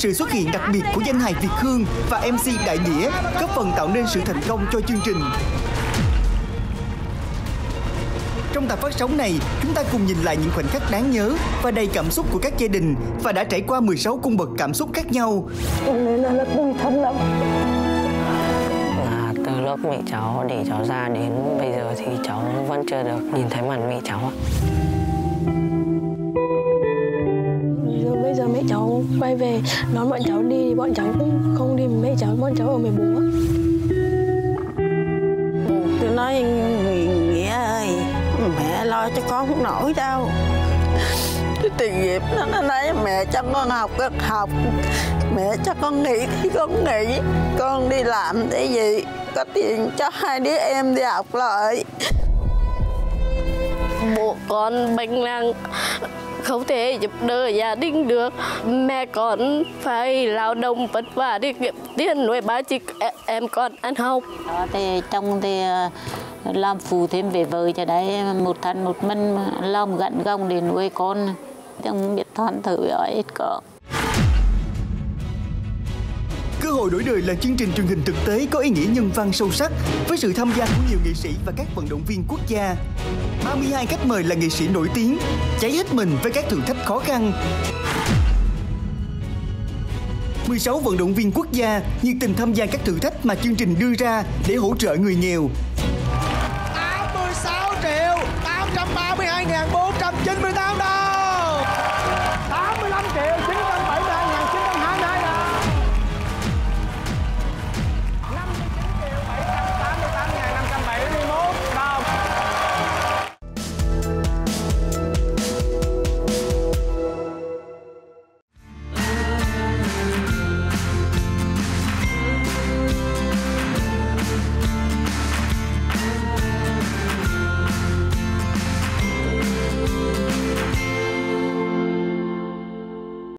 sự xuất hiện đặc biệt của danh hài Việt Hương và MC Đại Nghĩa góp phần tạo nên sự thành công cho chương trình. Trong tập phát sóng này, chúng ta cùng nhìn lại những khoảnh khắc đáng nhớ và đầy cảm xúc của các gia đình và đã trải qua 16 cung bậc cảm xúc khác nhau. Nên là tủi thân lắm. Từ lúc mẹ cháu để cháu ra đến bây giờ thì cháu vẫn chưa được nhìn thấy mặt mẹ cháu. Bây giờ mẹ cháu quay về đón bọn cháu đi thì bọn cháu cũng không đi với mẹ cháu, bọn cháu ở với bố. Tôi nói Nghĩa ơi, mẹ lo cho con không nổi đâu. Cái tiền nghiệp nó nói mẹ cho con học con học, mẹ cho con nghỉ thì con nghỉ, con đi làm để gì có tiền cho hai đứa em đi học lại. Bố con bệnh nặng, không thể giúp đỡ gia đình được. Mẹ con phải lao động vất vả để kiếm tiền nuôi ba chị em con ăn học. Thì chồng thì làm phụ thêm về vợ cho đấy, một thân một mình làm gận gồng để nuôi con, chẳng biết thoát thử ở ít cỡ. Cơ hội đổi đời là chương trình truyền hình thực tế có ý nghĩa nhân văn sâu sắc với sự tham gia của nhiều nghệ sĩ và các vận động viên quốc gia. 32 khách mời là nghệ sĩ nổi tiếng, cháy hết mình với các thử thách khó khăn. 16 vận động viên quốc gia nhiệt tình tham gia các thử thách mà chương trình đưa ra để hỗ trợ người nghèo. 86.832.498 đồng.